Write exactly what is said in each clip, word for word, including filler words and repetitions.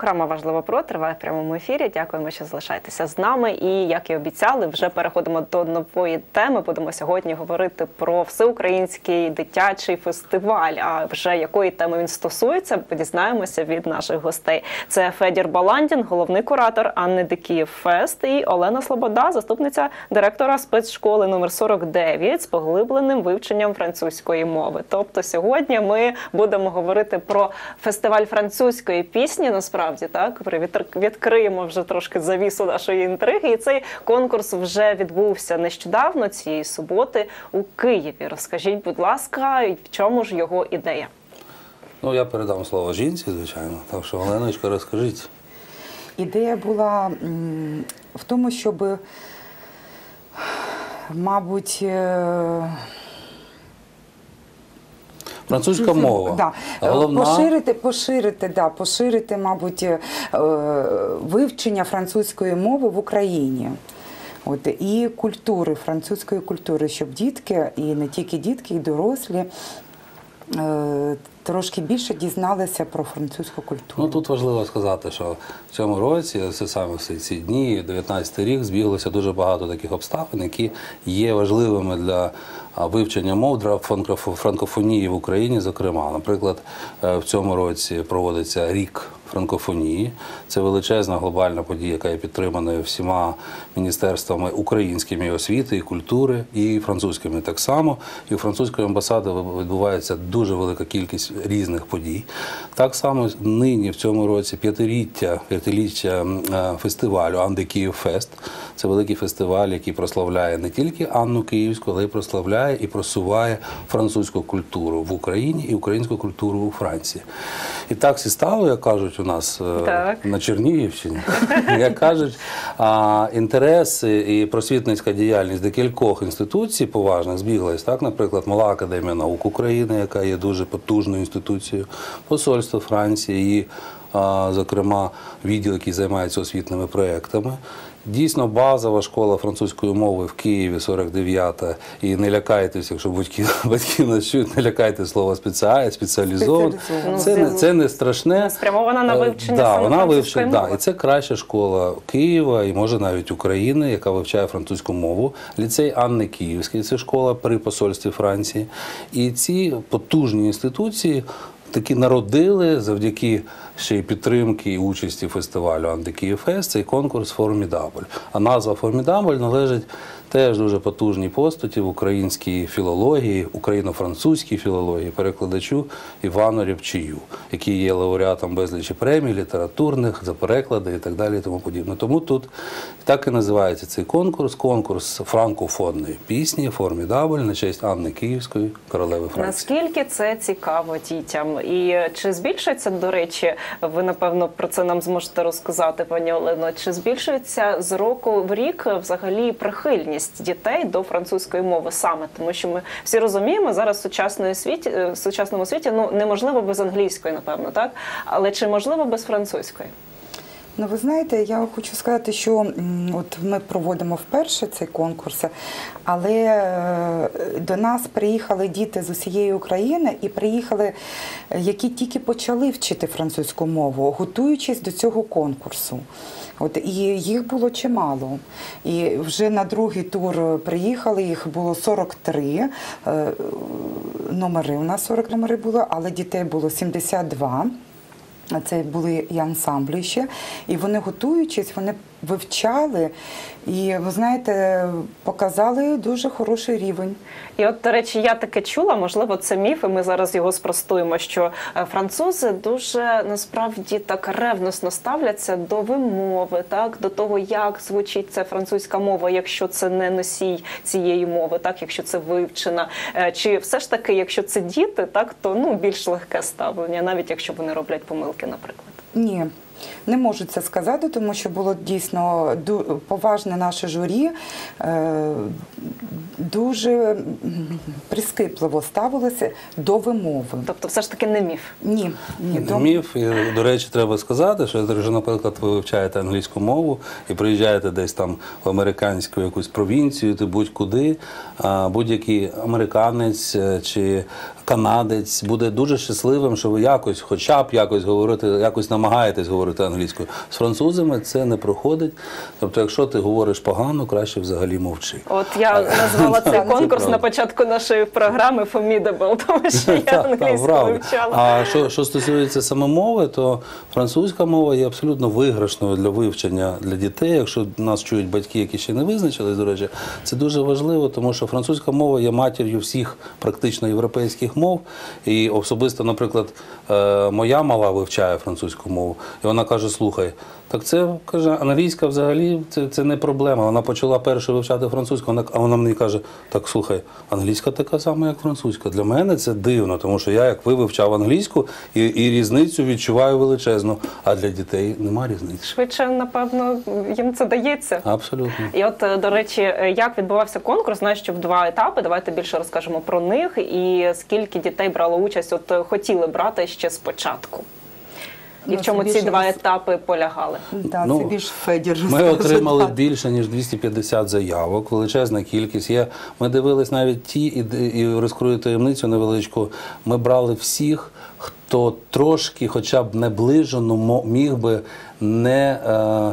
Програма «Важливо про» триває в прямому ефірі. Дякуємо, що залишаєтеся з нами. І, як і обіцяли, вже переходимо до нової теми. Будемо сьогодні говорити про всеукраїнський дитячий фестиваль. А вже якої теми він стосується, дізнаємося від наших гостей. Це Федір Баландін, головний куратор Анни Дикіїв Фест, і Олена Слобода, заступниця директора спецшколи номер сорок дев'ять з поглибленим вивченням французької мови. Тобто сьогодні ми будемо говорити про фестиваль французької пісні, насправді, так? Відкриємо вже трошки завісу нашої інтриги. І цей конкурс вже відбувся нещодавно, цієї суботи, у Києві. Розкажіть, будь ласка, в чому ж його ідея? Ну, я передам слово жінці, звичайно. Так що, Оленочка, розкажіть. Ідея була в тому, щоб, мабуть, французька мова. Да. Головна... Поширити, поширити, да, поширити, мабуть, вивчення французької мови в Україні. От, і культури, французької культури, щоб дітки, і не тільки дітки, і дорослі, трошки більше дізналися про французьку культуру. Ну, тут важливо сказати, що в цьому році, це саме в ці дні, дев'ятнадцятий рік, збіглося дуже багато таких обставин, які є важливими для вивчення мов, для франкофонії в Україні, зокрема. Наприклад, в цьому році проводиться рік франкофонії. Це величезна глобальна подія, яка є підтримана всіма міністерствами українськими, освіти, і культури, і французькими так само. І у французької амбасади відбувається дуже велика кількість різних подій. Так само нині в цьому році п'ятиріччя, п'ятиріччя фестивалю Анни Дикіїв Фест. Це великий фестиваль, який прославляє не тільки Анну Київську, але й прославляє і просуває французьку культуру в Україні і українську культуру у Франції. І так і стало, як кажуть у нас так. на Чернігівщині, як кажуть, інтереси і просвітницька діяльність декількох інституцій поважних збіглась. Так, наприклад, Мала академія наук України, яка є дуже потужною інституцією, посольство Франції і, зокрема, відділ, який займається освітніми проєктами. Дійсно, базова школа французької мови в Києві, сорок дев'ята, і не лякайтеся, якщо батьки, батьки нас чують, не лякайте слово спеціалізовано. Це, не, це не страшне. Спрямована на вивчення да, саме вона французької вивчить, мови. Да, і це краща школа Києва, і може навіть України, яка вивчає французьку мову. Ліцей Анни Київської, це школа при посольстві Франції. І ці потужні інституції таки народили завдяки ще й підтримки і участі фестивалю Анни Дикіїв Фест цей конкурс «Формідабль». А назва «Формідабль» належить теж дуже потужній постаті в українській філології, україно-французькій філології, перекладачу Івану Рябчию, який є лауреатом безлічі премій, літературних, за переклади і так далі і тому подібне. Тому тут так і називається цей конкурс, конкурс франкофонної пісні «Формідабль» на честь Анни Київської, королеви Франції. Наскільки це цікаво дітям? І чи збільшується, до речі, ви, напевно, про це нам зможете розказати, пані Олено, чи збільшується з року в рік взагалі прихильність дітей до французької мови саме? Тому що ми всі розуміємо, зараз в сучасному світі, в сучасному світі ну, неможливо без англійської, напевно, так? Але чи можливо без французької? Ну, ви знаєте, я хочу сказати, що от ми проводимо вперше цей конкурс, але до нас приїхали діти з усієї України і приїхали, які тільки почали вчити французьку мову, готуючись до цього конкурсу. От, і їх було чимало. І вже на другий тур приїхали, їх було сорок три номери, у нас сорок номери було, але дітей було сімдесят два. Це були і ансамблі ще. І вони, готуючись, вони вивчали і, ви знаєте, показали дуже хороший рівень. І от, до речі, я таке чула, можливо, це міф, і ми зараз його спростуємо, що французи дуже, насправді, так ревносно ставляться до вимови, так, до того, як звучить ця французька мова, якщо це не носій цієї мови, так, якщо це вивчена. Чи все ж таки, якщо це діти, так, то ну, більш легке ставлення, навіть якщо вони роблять помилки, наприклад? Ні. Не можу це сказати, тому що було дійсно поважне наше журі, дуже прискіпливо ставилося до вимови. Тобто все ж таки не міф? Ні. Ні, не міф. І, до речі, треба сказати, що якщо, наприклад, ви вивчаєте англійську мову і приїжджаєте десь там в американську якусь провінцію, ти будь-куди, будь-який американець чи канадець буде дуже щасливим, що ви якось, хоча б якось говорите, якось намагаєтесь говорити англійською. З французами це не проходить. Тобто, якщо ти говориш погано, краще взагалі мовчи. От я назвала цей Це конкурс правда. на початку нашої програми «Formidable», тому що я Так, так, англійську правда. вивчала. А що, що стосується саме мови, то французька мова є абсолютно виграшною для вивчення для дітей. Якщо нас чують батьки, які ще не визначились, до речі, це дуже важливо, тому що французька мова є матір'ю всіх практично європейських мов. І особисто, наприклад, е, моя мала вивчає французьку мову, і вона каже: слухай, так це, каже, англійська взагалі це, це не проблема. Вона почала перше вивчати французьку, вона, а вона мені каже: так, слухай, англійська така сама, як французька. Для мене це дивно, тому що я, як ви, вивчав англійську, і, і різницю відчуваю величезну, а для дітей нема різниці. Швидше, напевно, їм це дається. Абсолютно. І от, е, до речі, е, як відбувався конкурс? Знаю, що в два етапи. Давайте більше розкажемо про них. І скільки дітей брало участь, от е, хотіли брати ще спочатку. І Ну, в чому це ці більше два роз- етапи полягали? Да, Ну, це більш Федір Ми розкаже, отримали да. більше, ніж двісті п'ятдесят заявок, величезна кількість. Є, ми дивились навіть ті, і, і розкрою таємницю невеличку, ми брали всіх, хто трошки, хоча б наближено мо- міг би не е,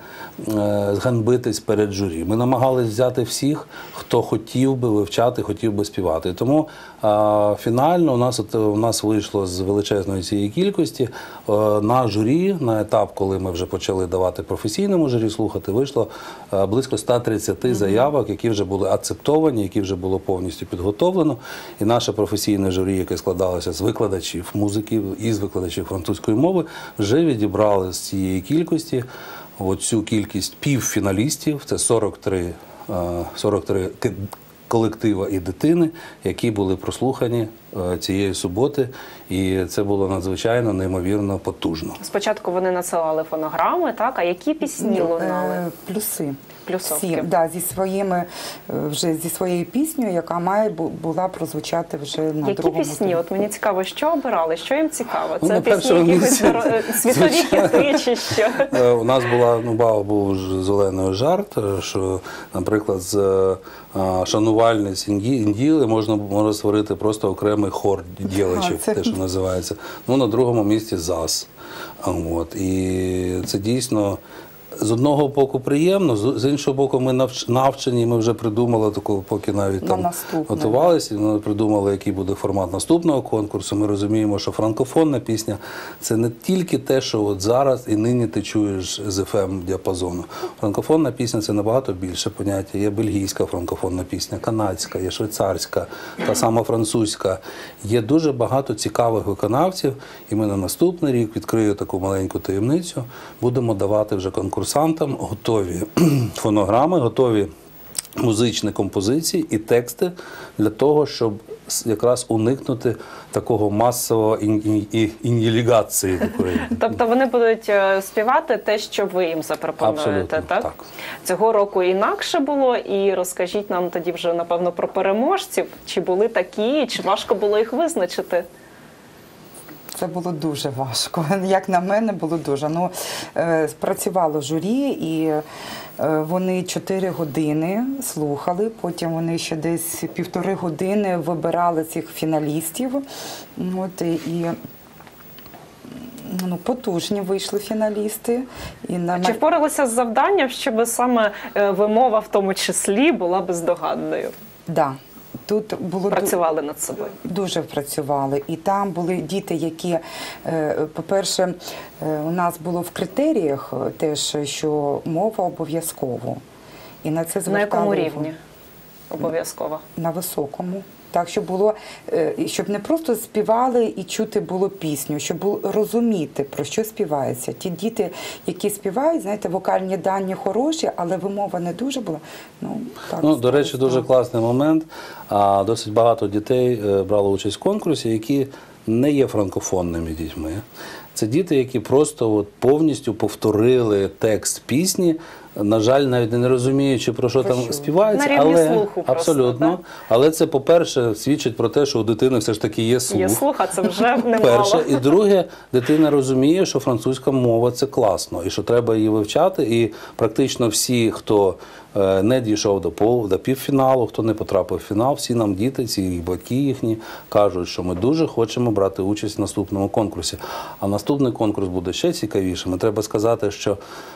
е, зганьбитись перед журі. Ми намагалися взяти всіх, хто хотів би вивчати, хотів би співати. Тому е, фінально у нас, от, у нас вийшло з величезної цієї кількості е, на журі, на етап, коли ми вже почали давати професійному журі слухати, вийшло е, близько ста тридцяти заявок, які вже були акцептовані, які вже було повністю підготовлено. І наше професійне журі, яке складалося з викладачів музики і з викладачів французької мови, вже відібрали з цієї кількості оцю кількість півфіналістів, це сорок три, е, сорок три ки- колектива і дитини, які були прослухані е, цієї суботи, і це було надзвичайно, неймовірно потужно. Спочатку вони надсилали фонограми, так? А які пісні лунали? Е, Плюси. Плюсовки. Всі, да, зі своїми е, вже зі своєю піснею, яка має бу- була прозвучати вже на Які другому пісні? турі. От мені цікаво, що обирали, що їм цікаво? Ну, Це на пісні першому якихось місці, доро- світові хіти чи що? Е, У нас була, ну, бав був ж з Оленою жарт, е, що, наприклад, з е, шанувальниць інді- інділи можна, можна створити просто окремий хор дівчаток, А, це- те, що називається. Ну, на другому місці ЗАС. А, От. І це дійсно з одного боку приємно, з з іншого боку, ми навч- навчені, ми вже придумали таку, поки навіть На там наступне. готувалися, ми придумали, який буде формат наступного конкурсу. Ми розуміємо, що франкофонна пісня – це не тільки те, що от зараз і нині ти чуєш з еф ем-діапазону. Франкофонна пісня – це набагато більше поняття. Є бельгійська франкофонна пісня, канадська, є швейцарська, та сама французька. Є дуже багато цікавих виконавців, і ми на наступний рік, відкрию таку маленьку таємницю, будемо давати вже конкурсантам готові фонограми, готові музичні композиції і тексти для того, щоб с- якраз уникнути такого масового ін- ін- ін'єлігації такої. Тобто вони будуть е, співати те, що ви їм запропонуєте, Абсолютно, так? так. Цього року інакше було, і розкажіть нам тоді вже, напевно, про переможців. Чи були такі, чи важко було їх визначити? Це було дуже важко. Як на мене, було дуже. Ну, е, спрацювало журі, і е, вони чотири години слухали, потім вони ще десь півтори години вибирали цих фіналістів. От, і ну, потужні вийшли фіналісти. І на Чи впоралися з завданням, щоб саме е, вимова в тому числі була бездоганною? Да. Тут було ду- Працювали над собою. Дуже працювали. І там були діти, які, е, по-перше, е, у нас було в критеріях теж, що мова обов'язково. І на це На звертали якому увагу. рівні? Обов'язково. На високому. Так, щоб було, е, щоб не просто співали і чути було пісню, щоб було розуміти, про що співається. Ті діти, які співають, знаєте, вокальні дані хороші, але вимова не дуже була. Ну, так, Ну, до речі, дуже сталося. класний момент. А, Досить багато дітей е, брало участь в конкурсі, які не є франкофонними дітьми. Це діти, які просто от повністю повторили текст пісні, на жаль, навіть не розуміючи, про що Про там що? співається, На рівні але слуху просто, абсолютно. так? Але це, по-перше, свідчить про те, що у дитини все ж таки є слух. Є слух, а це вже немало. Перше. І друге, дитина розуміє, що французька мова – це класно, і що треба її вивчати. І практично всі, хто е, не дійшов до, пол, до півфіналу, хто не потрапив в фінал, всі нам діти, ці і батьки їхні, кажуть, що ми дуже хочемо брати участь в наступному конкурсі. А наступний конкурс буде ще цікавішим. Треба сказати, що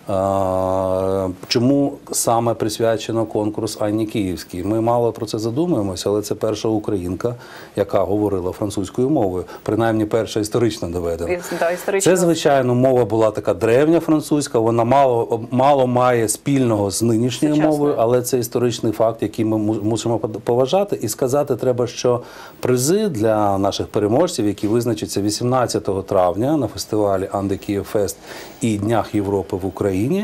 е, чому саме присвячено конкурс Анні Київській. Ми мало про це задумуємося, але це перша українка, яка говорила французькою мовою, принаймні перша історично доведена. І- да, історично. Це, звичайно, мова була така древня французька, вона мало, мало має спільного з нинішньою Сучасною. мовою, але це історичний факт, який ми му- мусимо поважати. І сказати треба, що призи для наших переможців, які визначаться вісімнадцятого травня на фестивалі «Анде Київ Фест» і Днях Європи в Україні,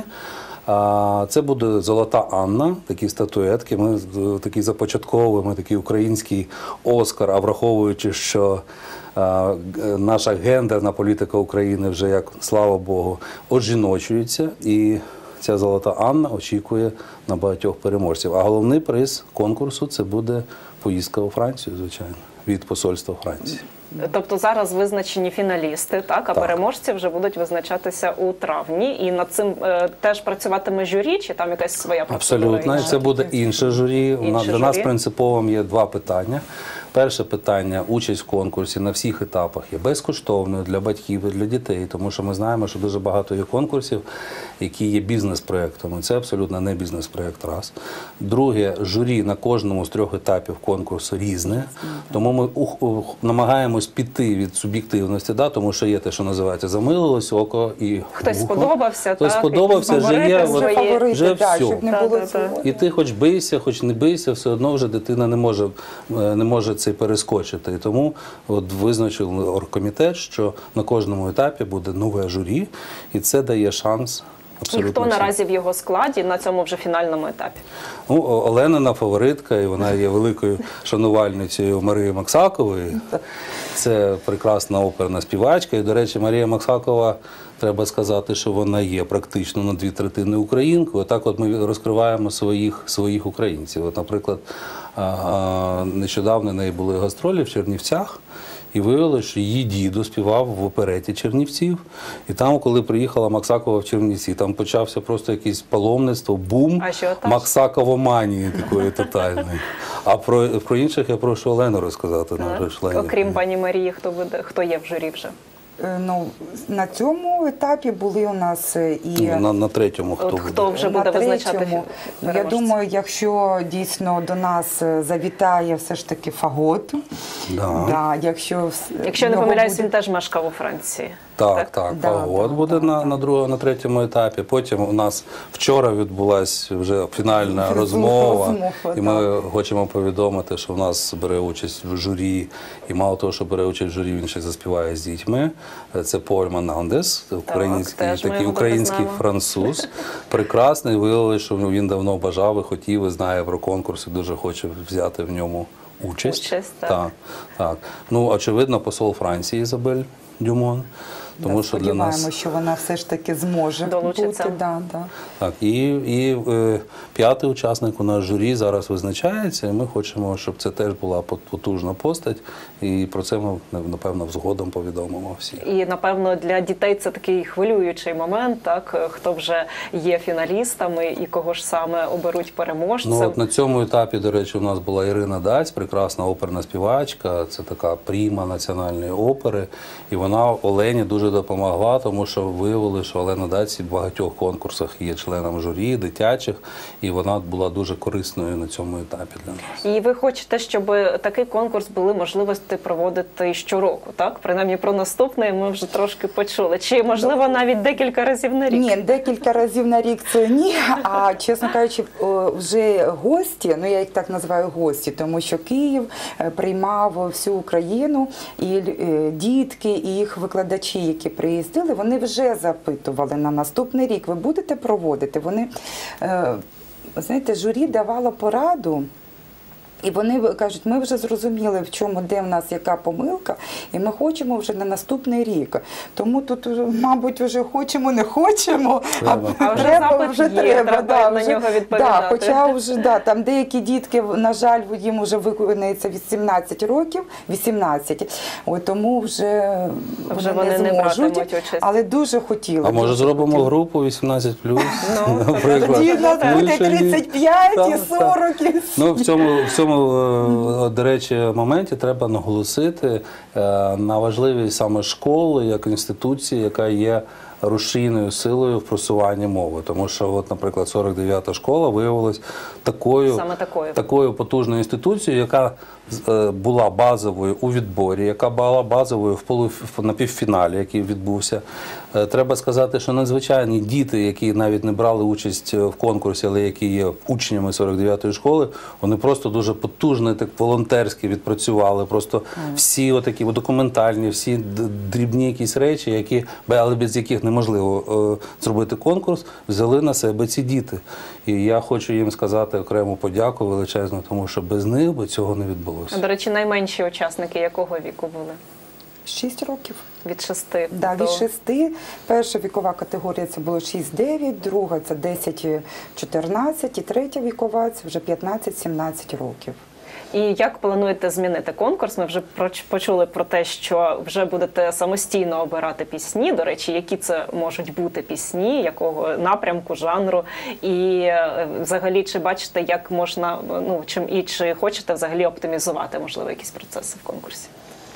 а, це буде «Золота Анна», такі статуетки. Ми е, такі започатковуємо такий український Оскар, а враховуючи, що а, г- наша гендерна політика України вже, як слава Богу, оджіночується, і ця «Золота Анна» очікує на багатьох переможців. А головний приз конкурсу – це буде поїздка у Францію, звичайно, від посольства Франції. Тобто зараз визначені фіналісти, так, а Так. переможці вже будуть визначатися у травні. І над цим е, теж працюватиме журі, чи там якась своя процедура? Абсолютно, і інша? це буде інше журі. У нас- Інше Для нас журі. принциповим є два питання. Перше питання – участь в конкурсі на всіх етапах є безкоштовною для батьків і для дітей, тому що ми знаємо, що дуже багато є конкурсів, які є бізнес-проєктами. Це абсолютно не бізнес-проєкт, раз. Друге, журі на кожному з трьох етапів конкурсу різне, тому ми ух- ух- намагаємось піти від суб'єктивності, да, тому що є те, що називається «замилилось око» і Хтось вухо. сподобався, Хтось так, сподобався, якісь вже є, фаворити от, свої. Вже фаворити, вже да, все. щоб не Так, було так, так. цього. І ти хоч бийся, хоч не бийся, все одно вже дитина не може, е, не може це перескочити. І тому от визначили оргкомітет, що на кожному етапі буде нове журі, і це дає шанс І абсолютно хто всім. наразі в його складі на цьому вже фінальному етапі? Ну, О- Оленина фаворитка, і вона є великою шанувальницею Марії Максакової. Це прекрасна оперна співачка. І, до речі, Марія Максакова, треба сказати, що вона є практично на дві третини українкою. Отак от ми розкриваємо своїх, своїх українців. От, наприклад, а, а, нещодавно в неї були гастролі в Чернівцях, і виявилося, що її дідо співав в опереті Чернівців. І там, коли приїхала Максакова в Чернівці, там почався просто якесь паломництво, бум Ажіотаж. Максаковоманії такої тотальної. А про, про інших я прошу Олену розказати. Так. Нашої члені. Окрім пані Марії, хто буде, хто є в журі вже? Е, Ну, на цьому етапі були у нас е, і Ну, на, на третьому хто От буде? хто вже на буде визначати третьому. фі- Ну, я переможця? думаю, якщо дійсно до нас е, завітає все ж таки Фагот, Да. да, якщо, вс- Якщо не в нього помиляюсь, буде- він теж мешкав у Франції. Так, так, Да, Фагот да, буде да, на, да. на другому, на третьому етапі. Потім у нас вчора відбулася вже фінальна розмова, Розмова, і ми хочемо повідомити, що в нас бере участь в журі, і мало того, що бере участь в журі, він ще заспіває з дітьми. Це Поль Манандес, український, теж ми такий його український добре знаємо. француз. Прекрасний, виявилося, що він давно бажав і хотів, і знає про конкурс, і дуже хоче взяти в ньому участь. Участь, так. так, так. Ну, очевидно, посол Франції Ізабель Дюмон. Тому да, що для сподіваємося, нас що вона все ж таки зможе Долучиться. бути. Да, да. так, і, і е, п'ятий учасник у нас журі зараз визначається, і ми хочемо, щоб це теж була пот- потужна постать, і про це ми напевно згодом повідомимо всіх. І напевно для дітей це такий хвилюючий момент, так хто вже є фіналістами і кого ж саме оберуть переможцем. Ну, от на цьому етапі, до речі, у нас була Ірина Даць, прекрасна оперна співачка, це така пріма національної опери, і вона Олені дуже допомогла, тому що виявили, що Олена Даць в багатьох конкурсах є членом журі, дитячих, і вона була дуже корисною на цьому етапі для нас. І ви хочете, щоб такий конкурс були можливості проводити щороку, так? Принаймні про наступний ми вже трошки почули. Чи можливо навіть декілька разів на рік? Ні, декілька разів на рік це ні. А чесно кажучи, о, вже гості, ну я їх так називаю гості, тому що Київ е, приймав всю Україну, і е, дітки, і їх викладачі, які приїздили, вони вже запитували на наступний рік. Ви будете проводити? Вони, е, знаєте, журі давало пораду. І вони кажуть, ми вже зрозуміли, в чому, де в нас яка помилка, і ми хочемо вже на наступний рік. Тому тут, мабуть, вже хочемо, не хочемо, Треба. а, А вже треба, запит вже є, треба. треба да, на вже, нього відповідати. Да, хоча вже, да, там деякі дітки, на жаль, їм вже виконується вісімнадцять років, вісімнадцять, от, тому вже, Вже вони вони не не зможуть, братимуть участь. але дуже хотіли. А може дуже зробимо хотіли. групу вісімнадцять плюс, Ну, наприклад. Тоді в нас буде Вирішені. тридцять п'ять і Так, так. сорок. і Ну, в цьому, в цьому, е, до речі, моменті треба наголосити е, на важливість саме школи як інституції, яка є рушійною силою в просуванні мови. Тому що, от, наприклад, сорок дев'ята школа виявилась такою, Саме такою. такою потужною інституцією, яка е, була базовою у відборі, яка була базовою в полу, на півфіналі, який відбувся. Е, Треба сказати, що надзвичайні діти, які навіть не брали участь в конкурсі, але які є учнями сорок дев'ятої школи, вони просто дуже потужно, так волонтерськи відпрацювали. Просто всі отакі документальні, всі д- дрібні якісь речі, які, але без яких неможливо е, зробити конкурс, взяли на себе ці діти. І я хочу їм сказати окрему подяку величезну, тому що без них би цього не відбулося. До речі, найменші учасники якого віку були? Шість років. Від шести. Да, до- від шести. Перша вікова категорія це було шість дев'ять, друга це десять чотирнадцять і третя вікова це вже п'ятнадцять сімнадцять років. І як плануєте змінити конкурс? Ми вже проч- почули про те, що вже будете самостійно обирати пісні. До речі, які це можуть бути пісні, якого напрямку, жанру. І е, взагалі, чи бачите, як можна, ну, чим і чи хочете взагалі оптимізувати, можливо, якісь процеси в конкурсі?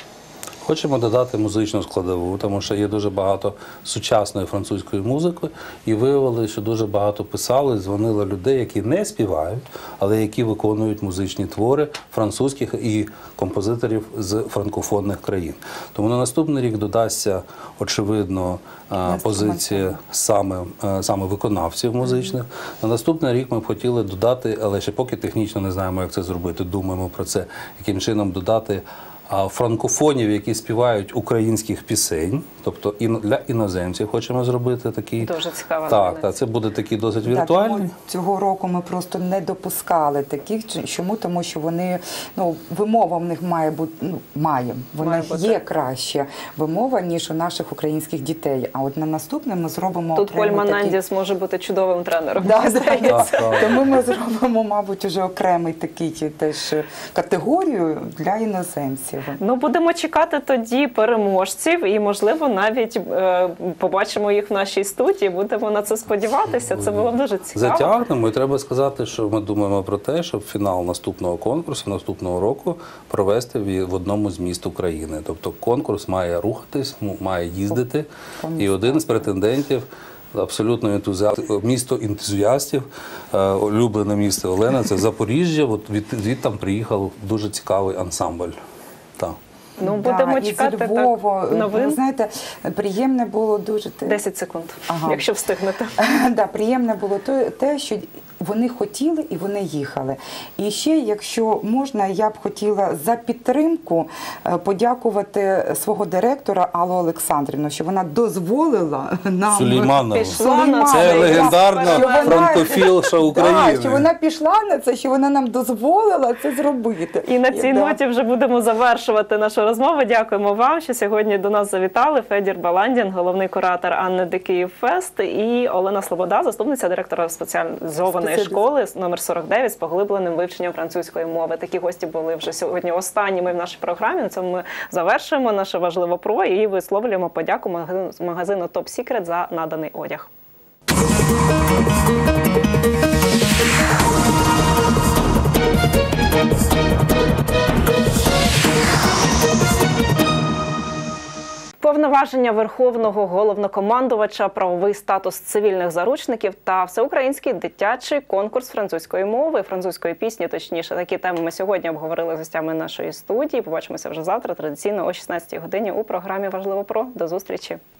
Хочемо додати музичну складову, тому що є дуже багато сучасної французької музики, і виявили, що дуже багато писали, дзвонили людей, які не співають, але які виконують музичні твори французьких і композиторів з франкофонних країн. Тому на наступний рік додасться, очевидно, а, позиція саме, а, саме виконавців музичних. На наступний рік ми б хотіли додати, але ще поки технічно не знаємо, як це зробити, думаємо про це, яким чином додати а франкофонів, які співають українських пісень, тобто і для іноземців хочемо зробити такі. Дуже цікава Так, новина. так, це буде такі досить Да, віртуальні. тому цього року ми просто не допускали таких. Чому? Тому що вони, ну, вимова в них має бути, ну, має, в Має них бути. є краща вимова, ніж у наших українських дітей. А от на наступне ми зробимо Тут окремо Поль такі- Манандіс може бути чудовим тренером. Да, мені да, здається. да. Тому ми зробимо, мабуть, уже окремий такий теж категорію для іноземців. Ну, будемо чекати тоді переможців і, можливо, навіть е, побачимо їх в нашій студії. Будемо на це сподіватися. Це було дуже цікаво. Затягнемо, і треба сказати, що ми думаємо про те, щоб фінал наступного конкурсу, наступного року провести в в одному з міст України. Тобто конкурс має рухатись, м- має їздити, і один з претендентів абсолютно ентузіаст, місто ентузіастів, е, улюблене місто Олена, це Запоріжжя. От від, від там приїхав дуже цікавий ансамбль. Так. Ну, будемо Да, і чекати зі Львова, так, новин. Ви знаєте, приємне було дуже те, десять секунд, Ага. якщо встигнете. да, приємне було те, те, що вони хотіли і вони їхали. І ще, якщо можна, я б хотіла за підтримку е, подякувати свого директора Аллу Олександрівну, що вона дозволила нам Сулейманова. Пішла на Це це. легендарна Що вона- франкофілша України. Так, що вона пішла на це, що вона нам дозволила це зробити. І на цій да. ноті вже будемо завершувати нашу розмову. Дякуємо вам, що сьогодні до нас завітали Федір Баландін, головний куратор Анни Де Київ Фест, і Олена Слобода, заступниця директора спеціалізованої Спеціаліз- школи номер сорок дев'ять з поглибленим вивченням французької мови. Такі гості були вже сьогодні останніми в нашій програмі. На цьому ми завершуємо наше важливо про і висловлюємо подяку магазину, магазину Top Secret за наданий одяг. Повноваження Верховного головнокомандувача, правовий статус цивільних заручників та всеукраїнський дитячий конкурс французької мови, французької пісні, точніше. Такі теми ми сьогодні обговорили з гостями нашої студії. Побачимося вже завтра, традиційно о шістнадцятій годині у програмі «Важливо про». До зустрічі!